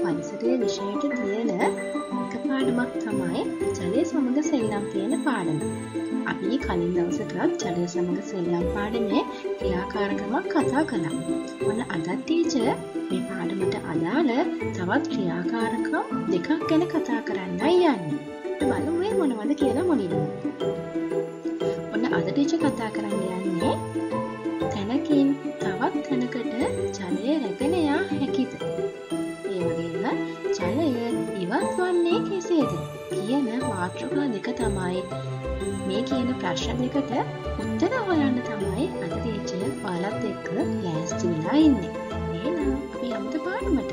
පරිසරයේ විෂයට තියෙන එක පාඩමක් තමයි ජලය සමග සෙල්ලම් තියෙන පාඩම. අපි කලින් දවසකත් ජලය සමග සෙල්ලම් පාඩමේ ක්‍රියාකාරකමක් කතා කළා. ඔන්න අදත් ටීචර් මේ පාඩමට අදාළ තවත් ක්‍රියාකාරකම් දෙකක් ගැන කතා කරන්නයි යන්නේ. අපි බලමු මේ මොනවද කියලා මුලින්ම. ඔන්න අද ටීචර් කතා කරන්න යන්නේ තැනකින් තවත් තැනකට ජලය රැගෙන යා හැකිද? ඒ වගේම ජලය ඉවත් වන්නේ කෙසේද කියන මාතෘකා දෙක තමයි මේ කියන ප්‍රශ්න දෙකට උත්තර හොයන්න තමයි අද ටීචර් ඔයාලත් එක්ක ලෑස්ති වෙලා ඉන්නේ. එහෙනම් අපි යමු පාඩමට.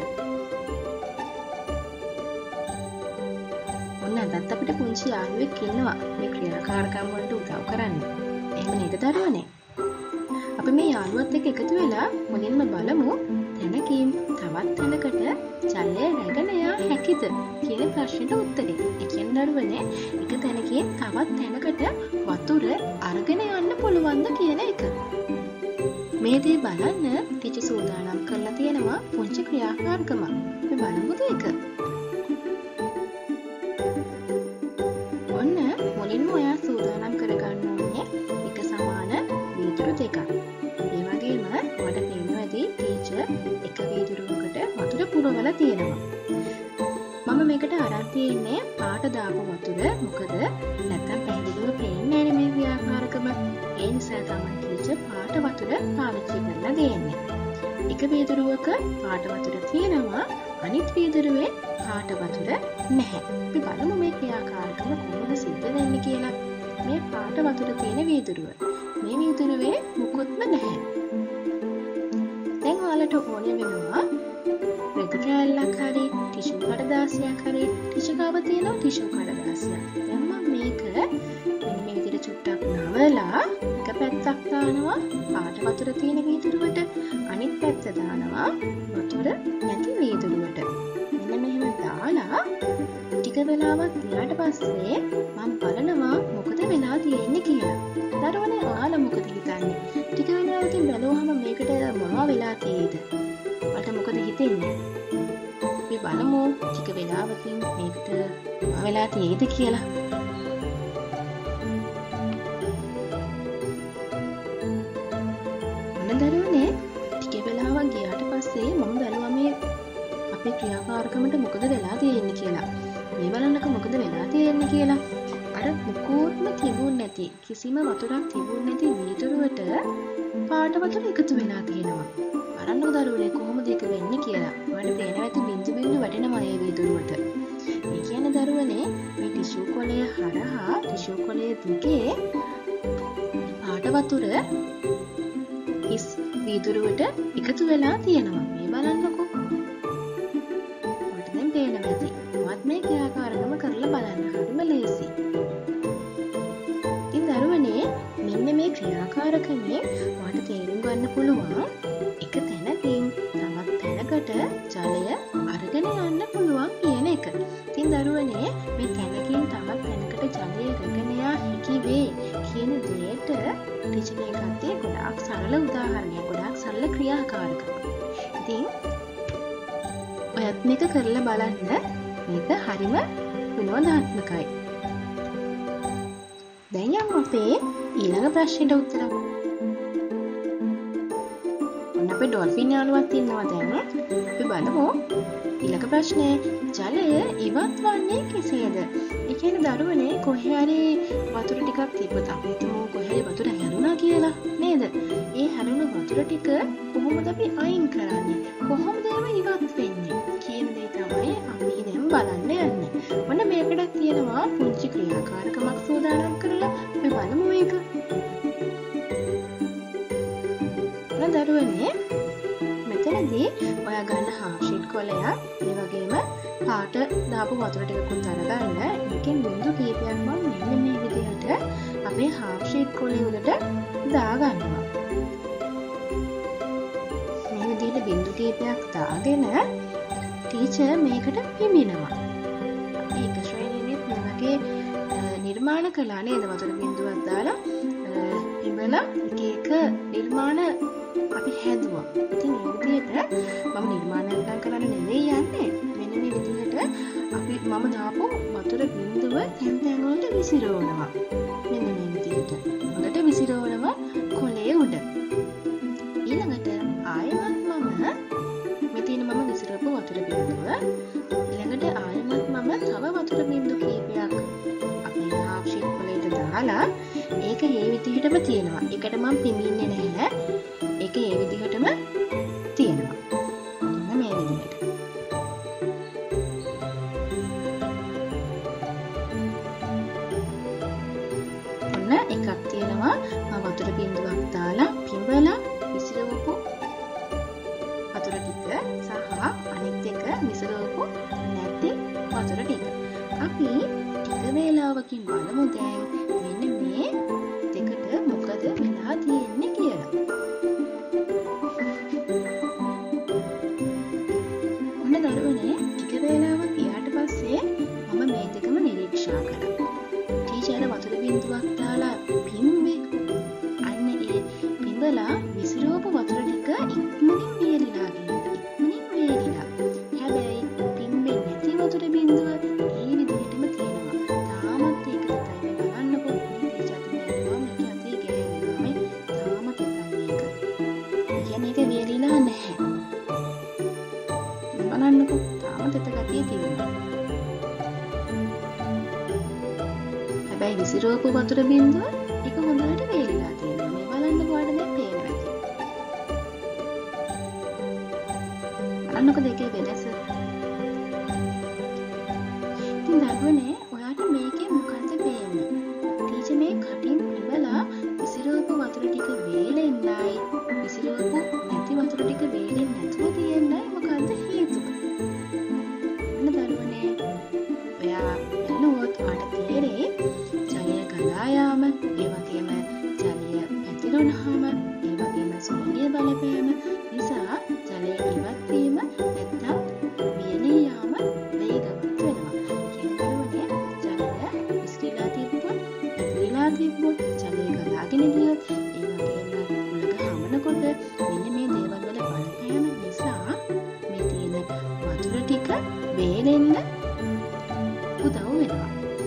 ඔන්න අදත් අපිට පුංචි යාළුවෙක් ඉන්නවා මේ ක්‍රියාකාරකම් වලට උදව් කරන්න. එහෙම නේද දරුවනේ? අපි මේ යාළුවත් එක්ක එකතු වෙලා මුලින්ම බලමු තැනකින් තවත් තැනකට ජලය රැගෙන යා හැකිද කියන ප්‍රශ්නෙට උත්තරේ. ඒ කියන්නේ දරුවනේ එක තැනකින් තවත් තැනකට වතුර අරගෙන යන්න පුළුවන්ද කියන එක. මේ දේ බලන්න ටීචර් සූදානම් කරලා තියෙනවා පුංචි ක්‍රියාකාරකමක්. අපි බලමුද ඒක? ඔන්න මුලින්ම ඔයා සූදානම් කරගන්න ඕනේ එක සමාන වීදුරු දෙකක්. ඒ වගේම ඔයාලට පේනවා ඇති ටීචර් එක වීදුරුවකට වතුර පුරවලා තියෙනවා. මම මේකට අරන් තියෙන්නේ පාට දාපු වතුර. මොකද නැත්තම් පැහැදිලිව පේන්නේ නැහැ මේ ක්‍රියාකාරකම. ඒ නිසා තමයි ටීචර් පාට වතුර පාවිච්චි කරලා දෙන්නේ. එක වීදුරුවක පාට වතුර තියෙනවා, අනිත් වීදුරුවේ පාට වතුර නැහැ. අපි බලමු මේ ක්‍රියාකාරකම කොහොමද සිද්ධ වෙන්නේ කියලා. මේ පාට වතුර තියෙන වීදුරුව. මේ වීදුරුවේ මුකුත්ම නැහැ. දැන් ඔයාලට ඕනේ වෙනවා රෙදි කෑල්ලක් හරි ටිෂු කඩදාසියක් හරි ටිෂු ගාව තියෙනවා ටිෂු කඩදාසියක්. දැන් මම මේක මෙන්න මේ විදිහට චුට්ටක් නවලා එක පැත්තක් දානවා පාට වතුර තියෙන වීදුරුවට, අනිත් පැත්ත දානවා වතුර නැති වීදුරුවට. මෙන්න මෙහෙම දාලා ටික වෙලාවක් ගියාට පස්සේ මම බලනවා මොකද වෙලා තියෙන්නේ කියලා. දරුවනේ ඔයාලා මොකද හිතන්නේ? ටික වෙලාවකින් බලුවහම මේකට මොනවා වෙලා තියෙයිද? ඔයාලට මොකද හිතෙන්නේ? අපි බලමු ටික වෙලාවකින් මේකට මොනවා වෙලා තියෙයිද කියලා. ඔන්න දරුවනේ ටික වෙලාවක් ගියාට පස්සේ මම බලුවා මේ අපේ ක්‍රියාකාරකමට මොකද වෙලා තියෙන්නේ කියලා. මේ බලන්නක මොකද වෙලා තියෙන්නේ කියලා. අර මුකුත්ම තිබුණ නැති කිසිම වතුරක් තිබුණ නැති වීදුරුවට පාට වතුර එකතු වෙලා තියෙනවා. බලන්නකො දරුවනේ කොහොමද ඒක වෙන්නේ කියලා. ඔයාලට පේනවා ඇති බින්දු බින්දු වැටෙනවා මේ වීදුරුවට. මේ කියන්නේ දරුවනේ මේ ටිෂු කොලය හරහා ටිෂු කොලය දිගේ පාට වතුර හිස් වීදුරුවට එකතු වෙලා තියෙනවා. මේ බලන්නකො. ඔයාලට දැන් පේනවා ඇති. ඔයත් මේ ක්‍රියාකාරකම කරලා බලන්න. හරිම ලේසි. ඉතින් දරුවනේ මෙන්න මේ ක්‍රියාකාරකමේ ඔයාලට තේරුම් ගන්න පුළුවන් එක තැනකින් තවත් තැනකට ජලය අරගෙන යන්න පුළුවන් කියන එක. ඉතින් දරුවනේ මේ තැනකින් තවත් තැනකට ජලය රැගෙන යා හැකි වේ කියන දෙයට ටීචර් මේ ගත්තේ ගොඩාක් සරල උදාහරණයක්, ගොඩාක් සරල ක්‍රියාකාරකමක්. ඉතින් ඔයත් මේක කරලා බලන්න. මේක හරිම විනෝදාත්මකයි. දැන් යමු අපේ ඊළඟ ප්‍රශ්නෙට උත්තර. ඔන්න අපේ ඩොල්ෆින් යාළුවත් ඉන්නවා දැන්. අපි බලමු ඊළඟ ප්‍රශ්නේ. ජලය ඉවත් වන්නේ කෙසේද? ඒ කියන්නේ දරුවනේ කොහේ හරි වතුර ටිකක් තිබ්බත් අපි හිතමු කොහේ හරි වතුර හැරුණා කියලා නේද? ඒ හැරුණු වතුර ටික කොහොමද අපි අයින් කරන්නේ? කොහොමද ඒව ඉවත් වෙන්නේ කියන දේ තමයි අපි දැන් බලන්න යන්නේ. ඔන්න මේකට තියෙනවා පුංචි ක්‍රියාකාරකමක් සූදානම් කරලා අපි බලමු මේක. ඔන්න දරුවනේ මෙතනදී ඔයා ගන්න හාෆ් ෂීට් කොලයක්, ඒ වගේම පාට දාපු වතුර ටිකකුත් අරගන්න. මේකෙන් බින්දු කීපයක් මම මෙන්න මේ විදිහට අපේ හාෆ් ෂීට් කොලේ උඩට දාගන්නවා. මේ විදිහට බින්දු කීපයක් දාගෙන ටීචර් මේකට පිඹිනවා. අපි එක ශ්‍රේණියෙත් මේ වගේ නිර්මාණ කළා නේද? වතුර බින්දුවක් දාලා පිඹලා එක නිර්මාණ අපි හැදුවා. ඉතින් මේ විදිහට මම නිර්මාණයක් කරන්න නෙවෙයි යන්නේ. මෙන්න අපි මම දාපු වතුර බිඳුව තැන් තැන් වලට විසිරවනවා. මෙන්න මේ විදිහට. හොඳට විසිරවනවා කොළේ උඩ. ඊළඟට ආයෙමත් මෙතන මම විසිරවපු වතුර බිඳුව ඊළඟට ආයෙමත් මම තව වතුර බිඳු කීපයක් අපේ half sheet වලට දාලා ඒක මේ විදිහටම තියෙනවා. ඒකට මම පිඹින්නේ නැහැ. ඒක මේ විදිහටම තියෙනවා. මෙන්න මේ විදිහට. ඔන්න එකක් තියෙනවා. මම වතුර බිඳුවක් දාලා පිඹලා විසිරවපු වතුර ටික සහ අනිත් එක විසිරවපු නැති වතුර ටික. අපි ටික වේලාවකින් බලමු දැන් මෙන්න මේ දෙකට මොකද වෙලා තියෙන්නේ කියලා. ඔන්න දරුවනේ ටික වේලාවක් ගියාට පස්සේ මම මේ දෙකම නිරීක්ෂා කළා. ටීචර් වතුර බිඳුවක් දාලා පිම්බේ අන්න ඒ පිඹලා විසිරවපු වතුර ටික ඉක්මනින් වේලිලා ගියා. ඉක්මනින් වේලිලා. හැබැයි පිම්බෙන්නේ නැති වතුර බිඳුව මේ විදිහටම තියෙනවා. තාමත් ඒක තත්ත්වය බලන්නකො මේ ටීචර් තුමා මේක අතේ ගෑවෙනවා මේ තාමත් එකයි මේක. කියන්නේ ඒක වේලිලා නැහැ. බලන්නකො තාමත් එත ගතිය තියෙනවා. හැබැයි විසිරවපු වතුර බිඳුව ඒක හොඳට වේලිලා තියෙනවා. මේ බලන්නකො වඩ දැන් පේනවා ඇති. බලන්නකො දෙකේ වෙනස. ඉතින් දරුවනේ ඔයාට මේකේ මොකද්ද පේන්නේ? ටීචර් මේ කටින් පිඹලා විසිරවපු වතුර ටික වේලෙන්නයි විසිරවපු නැති වතුර ටික වේලෙන්නේ නැතුව තියෙන්නයි මොකද්ද හේතුව? අන්න දරුවනේ ඔයා බලනකොට ඔයාට තේරෙයි ජලය ගලා යාම, ඒ වගේම ජලය පැතිරුණාම, ඒ වගේම සුළඟේ බලපෑම නිසා ජලය ඉවත් වීම නැත්නම් වියලී යාම වේගවත් වෙනවා. කියන්නේ ජලය විසිරීලා තිබ්බොත්, පැතිරිලා තිබ්බොත්, ජලය ගලාගෙන ගියොත්, ඒ වගේම උලක හමනකොට මෙන්න මේ දේවල් වල බලපෑම නිසා මේ තියෙන වතුර ටික වේලෙන්න උදව් වෙනවා.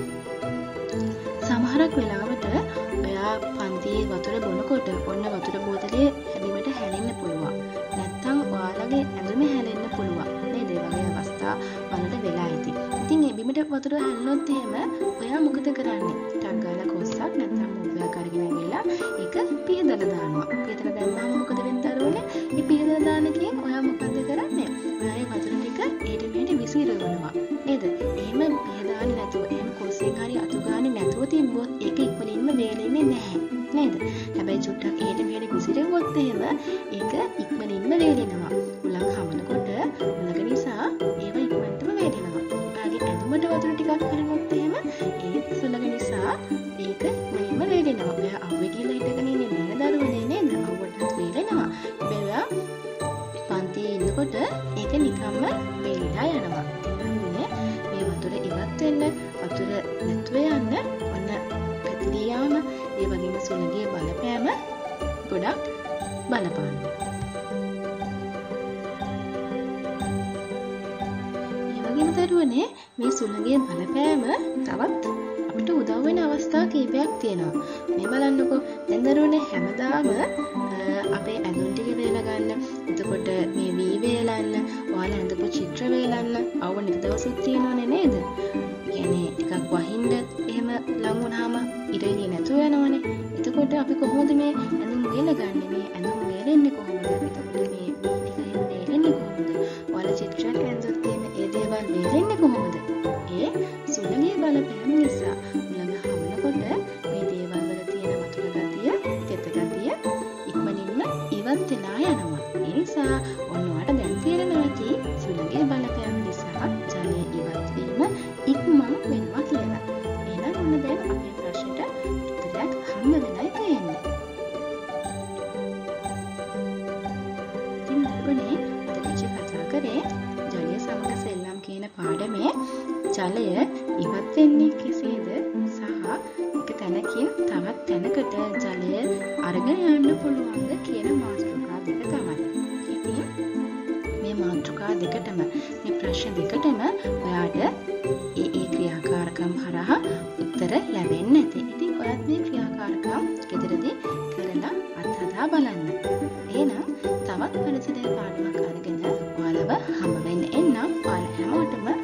සමහරක් වෙලාවට ඔයා පන්තියේ වතුර බොනකොට ඔන්න වතුර බෝතලේ හැදිමට හැලෙන්න පුළුවන්. නැත්තම් ඔයාලගේ ඇඳුමේ හැලෙන්න පුළුවන්. නේද? ඒ වගේ අවස්ථා වලට වෙලා ඇති. ඉතින් ඒ බිමට වතුර හැලුනොත් එහෙම ඔයා මොකද කරන්නේ? ටක් ගාලා කොස්සක් නැත්තම් මොබ්බයක් අරගෙන ඇවිල්ලා ඒක පියදලා දානවා. පියදලා දැම්මම මොකද වෙන්නේ දරුවනේ? මේ පියදලා දාන එකෙන් ඔයා මොකද කරන්නේ? ඔයා ඒ වතුර ටික ඊට මෙහෙට විසිරවනවා. නේද? එහෙම පියදාන්නේ නැතුව එහෙම කොස්සෙන් හරි අතු ගානේ නැතුව තිබ්බොත් ඒක ඉක්මනින්ම වේලෙන්නේ නැහැ. නේද? හැබැයි චුට්ටක් ඊට මෙහෙට විසිරෙව්වොත් එහෙම ඒක ඉක්මනින්ම වේලෙනවා. උලක් හමනකොට උලක නිසා ඒව ඉක්මනටම වේලෙනවා. ඔයාගේ ඇඳුමට වතුර ටිකක් හරිනොත් එහෙම ඒ සුලඟ නිසා ඒක ඉක්මනින්ම වේලෙනවා. ඔයා අවුවේ කියලා හිටගෙන ඉන්නේ නෑ දරුවනේ නේද? අවුවටත් වේලෙනවා. හැබැයි ඔයා පන්තියේ ඉන්නකොට ඒක නිකම්ම වේලිලා යනවා. මේ වතුර ඉවත් වෙන්න, වතුර නැතුව යන්න ඔන්න පැතිරී යාම, ඒ වගේම සුළඟේ බලපෑම ගොඩක් බලපානවා. ඒ වගේම දරුවනේ මේ සුළඟේ බලපෑම තවත් අපිට උදව් වෙන අවස්ථා කීපයක් තියෙනවා. මේ බලන්නකෝ දැන් දරුවනේ හැමදාම අපේ ඇඳුම් ටික වේලා ගන්න, එතකොට මේ වී වේලන්න, ඔයාලා ඇඳපු චිත්‍ර වේලන්න අවුව නිත දවසක් තියෙනවනේ නේද? කියන්නේ ටිකක් වහින්න එහෙම ලඟ වුණාම ඉර එළිය නැතුව යනවනේ. එතකොට අපි කොහොමද මේ ඇඳුම් වේලගන්නේ? මේ ඇඳුම් වේලෙන්නේ කොහොමද? එතකොට මේ වී ටික එහෙම වේලෙන්නේ කොහොමද? ඔයාලා චිත්‍රයක් ඇඳුම් තියෙන ඒ දේවල් වේලෙන්නේ කොහොමද? ඒ සුළඟේ බලපෑම නිසා. උලඟ හමනකොට මේ දේවල් වල තියෙන වතුර ගතිය, තෙත ගතිය ඉක්මනින්ම ඉවත් වෙලා යනවා. ඒ නිසා ඔන්න ඔයාලට දැන් තේරෙනවා ඇති සුළඟේ බලපෑම නිසා ජලය ඉවත් වීම ඉක්මන් වෙනවා කියලා. එහෙනම් ඔන්න දැන් අපේ ප්‍රශ්නෙට උත්තරයක් හම්බ වෙලයි තියෙන්නේ. ඉතින් අපනේ අද ටීචර් කතා කරේ ජලය සමග සෙල්ලම් කියන පාඩමේ ජලය ඉවත් වෙන්නේ කෙසේද සහ එක තැනකින් තවත් තැනකට ජලය අරගෙන යන්න පුළුවන්ද කියන මාතෘකා දෙක තමයි. ඉතින් මේ මාතෘකා දෙකටම මේ ප්‍රශ්න දෙකටම ඔයාට ඒ ක්‍රියාකාරකම් හරහා උත්තර ලැබෙන්නේ නැති. ඉතින් ඔයත් මේ ක්‍රියාකාරකම් ගෙදරදී කරලා අත්හදා බලන්න. එහෙනම් තවත් පරිසරයේ පාඩමක් අරගෙන ඔයාලව හම්බ වෙන්න එන්නම්. ඔයාලා හැමෝටම